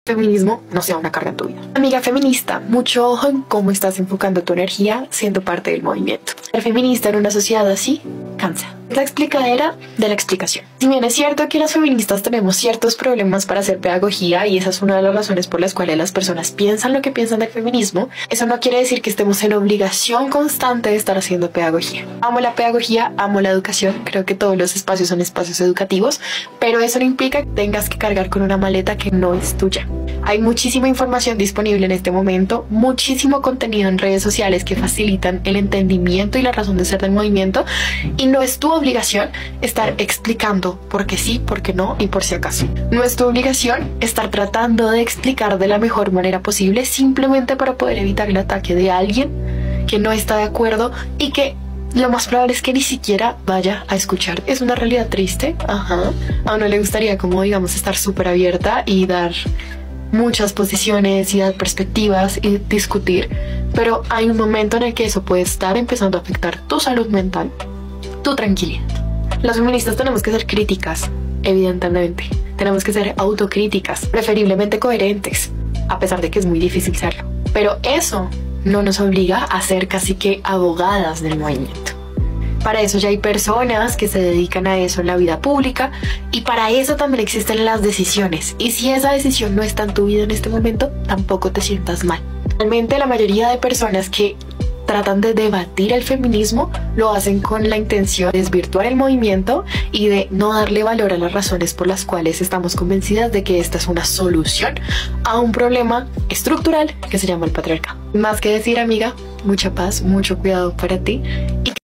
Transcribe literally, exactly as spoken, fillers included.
feminismo no sea una carga en tu vida. Amiga feminista, mucho ojo en cómo estás enfocando tu energía siendo parte del movimiento. Ser feminista en una sociedad así cansa. Es la explicadera de la explicación. Si bien es cierto que las feministas tenemos ciertos problemas para hacer pedagogía y esa es una de las razones por las cuales las personas piensan lo que piensan del feminismo, eso no quiere decir que estemos en obligación constante de estar haciendo pedagogía. Amo la pedagogía, amo la educación, creo que todos los espacios son espacios educativos, pero eso no implica que tengas que cargar con una maleta que no es tuya. Hay muchísima información disponible en este momento, muchísimo contenido en redes sociales que facilitan el entendimiento y la razón de ser del movimiento, y no es tu obligación estar explicando por qué sí, por qué no y por si acaso. No es tu obligación estar tratando de explicar de la mejor manera posible simplemente para poder evitar el ataque de alguien que no está de acuerdo y que lo más probable es que ni siquiera vaya a escuchar. Es una realidad triste, ajá. A uno le gustaría, como digamos, estar súper abierta y dar muchas posiciones y dar perspectivas y discutir, pero hay un momento en el que eso puede estar empezando a afectar tu salud mental, tu tranquilidad. Las feministas tenemos que ser críticas, evidentemente. Tenemos que ser autocríticas, preferiblemente coherentes, a pesar de que es muy difícil serlo. Pero eso no nos obliga a ser casi que abogadas del movimiento. Para eso ya hay personas que se dedican a eso en la vida pública y para eso también existen las decisiones. Y si esa decisión no está en tu vida en este momento, tampoco te sientas mal. Realmente la mayoría de personas que tratan de debatir el feminismo lo hacen con la intención de desvirtuar el movimiento y de no darle valor a las razones por las cuales estamos convencidas de que esta es una solución a un problema estructural que se llama el patriarcado. Más que decir, amiga, mucha paz, mucho cuidado para ti. Y